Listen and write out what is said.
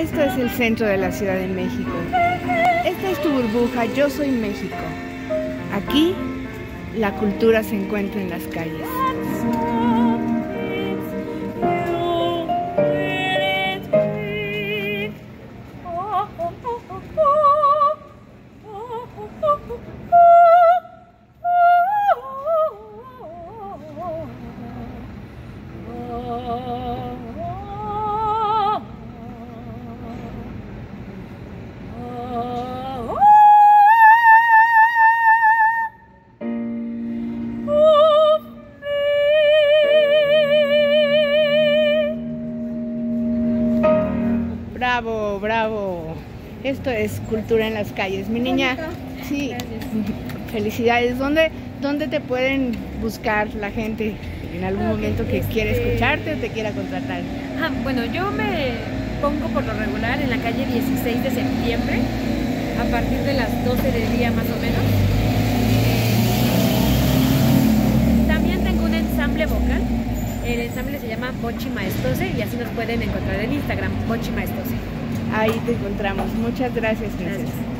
Esto es el centro de la Ciudad de México. Esta es tu burbuja, yo soy México. Aquí, la cultura se encuentra en las calles. Bravo, bravo. Esto es cultura en las calles. Mi niña, sí, felicidades. ¿Dónde te pueden buscar la gente en algún momento que quiera escucharte o te quiera contratar? Bueno, yo me pongo por lo regular en la calle 16 de septiembre, a partir de las 12 del día más o menos. También tengo un ensamble vocal. El ensamble se llama Bochi Maestose y así nos pueden encontrar en Instagram, Bochi Maestose. Ahí te encontramos. Muchas gracias, princesa. Gracias.